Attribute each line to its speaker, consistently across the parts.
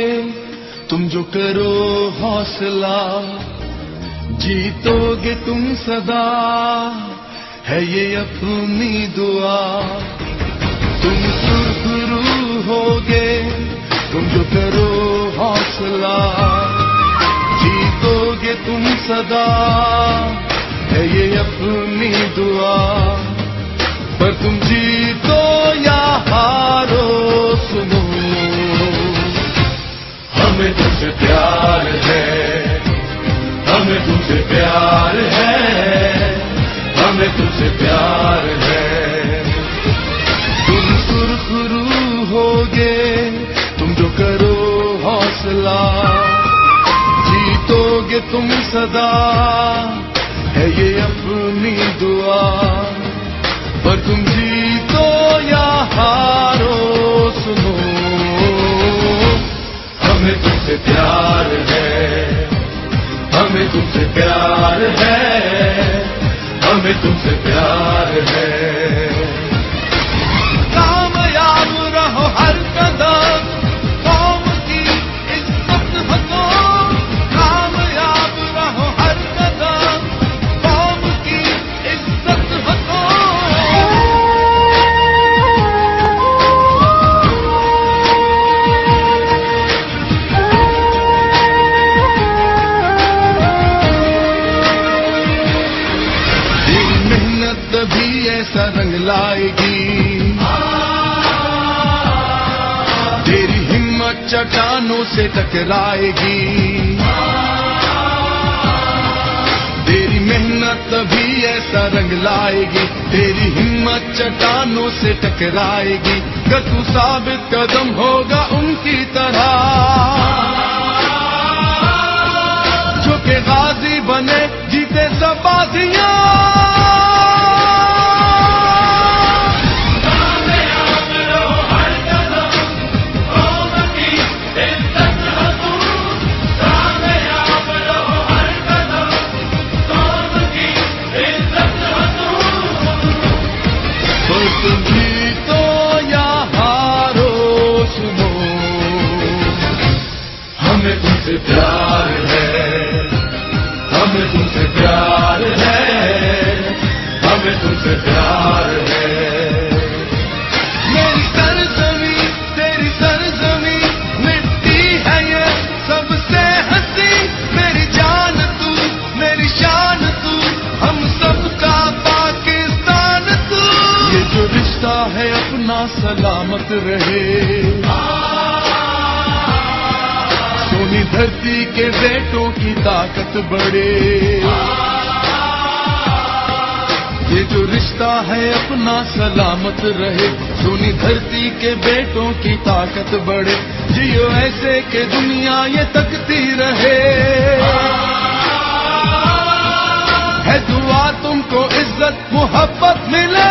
Speaker 1: تم جو کرو حوصلہ، جیتو گے تم سدا، ہے یہ اپنی دعا. تم سرخرو ہوگے تم جو کرو حوصلہ، جیتو گے تم سدا، ہے یہ اپنی دعا. پر تم جیتو یا ہارو سنو، ہمیں تم سے پیار ہے، ہمیں تم سے پیار ہے، ہمیں تم سے پیار ہے. تم سرخرو ہوگے تم جو کرو حوصلہ، جیتو گے تم سدا، ہے یہ اپنی دعا. پر تم جیتو یا ہارو سنو، ہمیں تم سے پیار ہے، ہمیں تم سے پیار ہے، ہمیں تم سے پیار ہے. کامیاب رہو ہر قدم، قوم کی عزت ہو تم. کامیاب رہو ہر قدم، قوم کی عزت ہو تم. بھی ایسا رنگ لائے گی، تیری ہمت چٹانوں سے ٹکرائے گی. تیری محنت بھی ایسا رنگ لائے گی، تیری ہمت چٹانوں سے ٹکرائے گی. کہ تو ثابت قدم ہوگا ان کی طرح، جو کہ غازی بنے جیتے سب بازیاں. تم جیتو یا ہارو سنو، ہمیں تم سے پیار ہے، ہمیں تم سے پیار ہے، ہمیں تم سے پیار ہے. میری سرزمین تیری سرزمین، مٹی ہے یہ سب سے ہنسی. میری جان تو میری شان تو، ہم سب کا پاکستان تو. یہ جو رشتہ ہے اپنا سلامت رہے، سونی دھرتی کے بیٹوں کی طاقت بڑھے. یہ جو رشتہ ہے اپنا سلامت رہے، سونی دھرتی کے بیٹوں کی طاقت بڑھے. جیو ایسے کہ دنیا یہ تکتی رہے، ہے دعا تم کو عزت محبت ملے.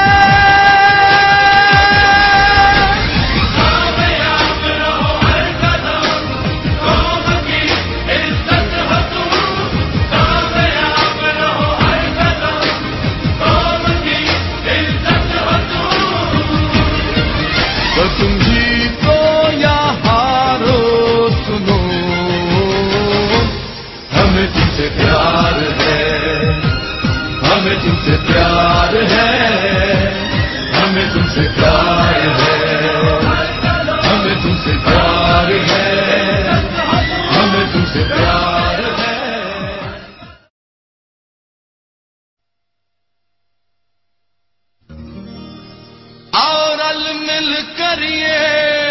Speaker 1: تم جیتو یا ہارو سنو، ہمیں تم سے پیار ہے، ہمیں تم سے پیار ہے، ہمیں تم سے پیار ہے، ہمیں تم سے پیار ہے، ہمیں تم سے پیار ہے. اور ال مل کر یہ